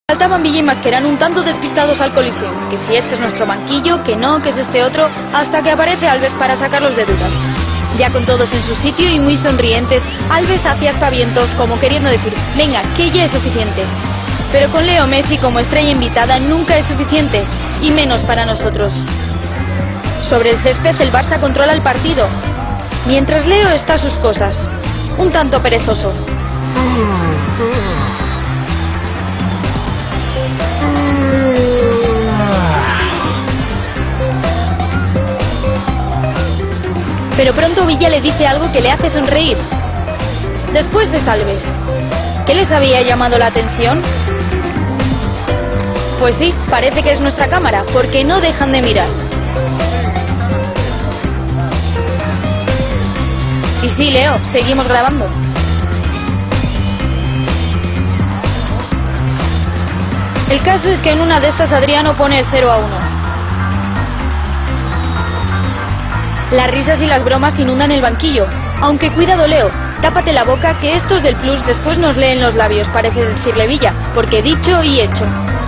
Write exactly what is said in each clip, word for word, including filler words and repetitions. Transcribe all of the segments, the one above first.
Saltaban Villa y Mascherano un tanto despistados al Coliseum, que si este es nuestro banquillo, que no, que es este otro, hasta que aparece Alves para sacarlos de dudas. Ya con todos en su sitio y muy sonrientes, Alves hacía aspavientos como queriendo decir, venga, que ya es suficiente. Pero con Leo Messi como estrella invitada nunca es suficiente, y menos para nosotros. Sobre el césped el Barça controla el partido, mientras Leo está a sus cosas, un tanto perezoso. Pero pronto Villa le dice algo que le hace sonreír. Después de Alves. ¿Qué les había llamado la atención? Pues sí, parece que es nuestra cámara, porque no dejan de mirar. Y sí, Leo, seguimos grabando. El caso es que en una de estas Adriano pone el cero a uno. Las risas y las bromas inundan el banquillo. Aunque cuidado, Leo, tápate la boca que estos del Plus después nos leen los labios, parece decirle Villa, porque dicho y hecho.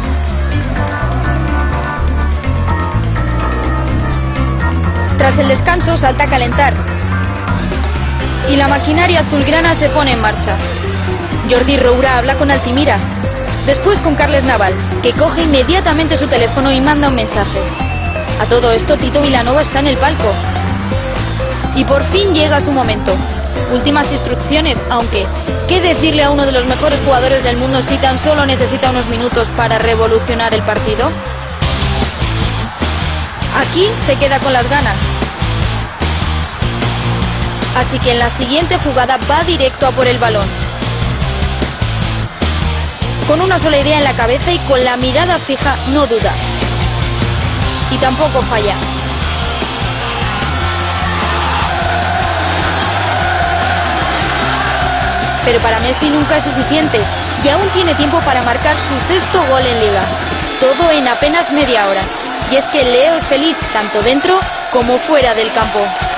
Tras el descanso salta a calentar y la maquinaria azulgrana se pone en marcha. Jordi Roura habla con Altimira, después con Carles Naval, que coge inmediatamente su teléfono y manda un mensaje. A todo esto Tito Vilanova está en el palco. Y por fin llega su momento. Últimas instrucciones, aunque ¿qué decirle a uno de los mejores jugadores del mundo si tan solo necesita unos minutos para revolucionar el partido? Aquí se queda con las ganas. Así que en la siguiente jugada va directo a por el balón. Con una sola idea en la cabeza y con la mirada fija, no duda. Y tampoco falla. Pero para Messi nunca es suficiente y aún tiene tiempo para marcar su sexto gol en Liga. Todo en apenas media hora. Y es que Leo es feliz tanto dentro como fuera del campo.